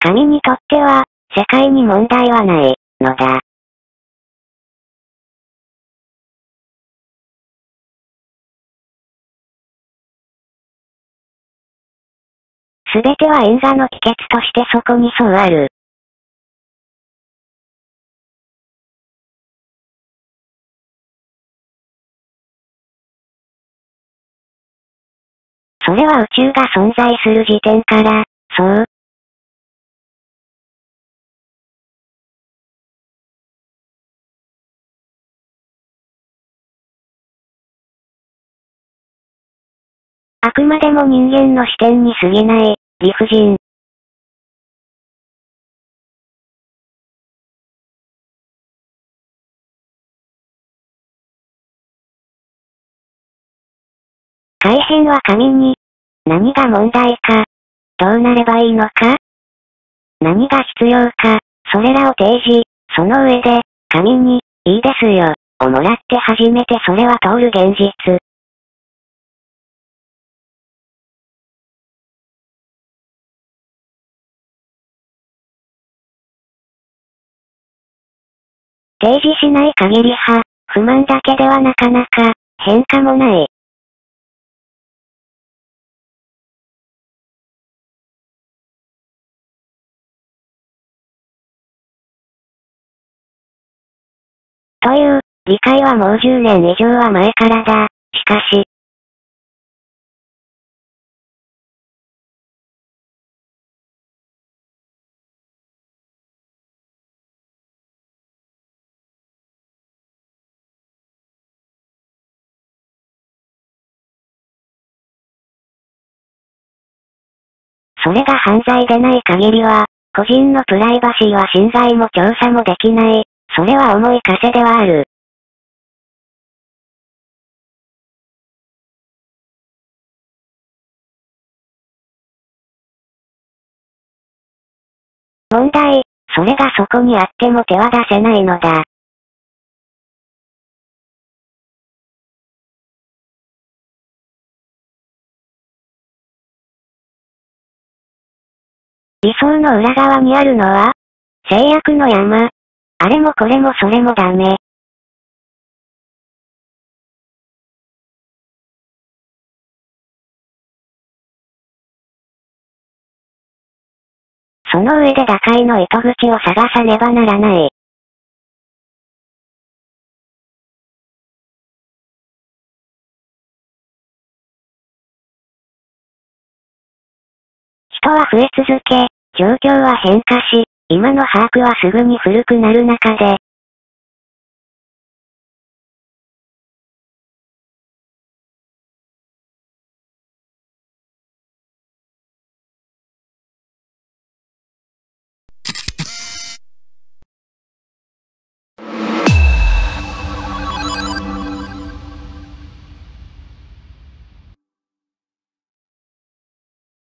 神にとっては、世界に問題はない、のだ。すべては因果の帰結としてそこにそうある。それは宇宙が存在する時点から、そう。あくまでも人間の視点に過ぎない、理不尽。改変は神に、何が問題か、どうなればいいのか、何が必要か、それらを提示、その上で、神に、いいですよ、をもらって初めてそれは通る現実。提示しない限り不満だけではなかなか、変化もない。という、理解はもう10年以上は前からだ。しかし、それが犯罪でない限りは、個人のプライバシーは侵害も調査もできない。それは重い枷ではある。問題、それがそこにあっても手は出せないのだ。理想の裏側にあるのは、制約の山。あれもこれもそれもダメ。その上で打開の糸口を探さねばならない。人は増え続け、状況は変化し、今の把握はすぐに古くなる中で、